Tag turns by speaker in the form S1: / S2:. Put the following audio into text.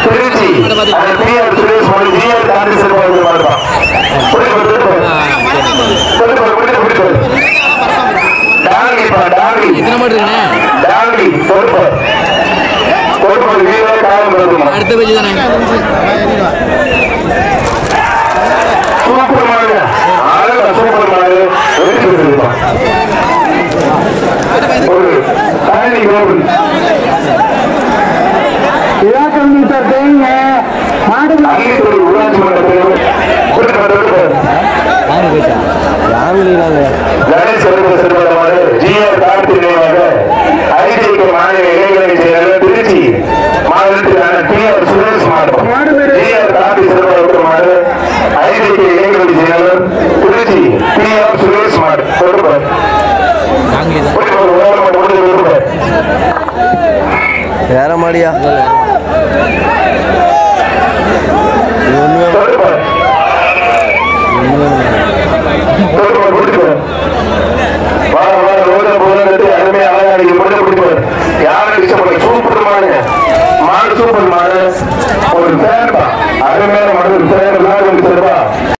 S1: Trichy PR Suresh மாடு GR Congress மாடுதான்
S2: அடுத்த page தானே
S1: சூப்பர் மாடு சூப்பர் மாடு ஒரு தனி கோவில் ஊராட்சி மன்ற ஜிஆர் கார்த்திகேயனாக ஐடிக்கு மாநில இளைஞரணி செயலாளர் திருச்சி மாநிலத்திற்கான பிஆர் சுரேஷ் மாவட்டம் ஜிஆர் கார்த்திக் சிறப்பு மாடு ஐடிக்கு இளைஞரணி செயலாளர் திருச்சி பிஆர் சுரேஷ் மாடு கொடுப்பார்
S3: வேற மாடியா
S1: சூப்பர் மாடு மாடு சூப்பர் மாடு ஒரு பேர் அருமையான மாடு ஒரு பேர்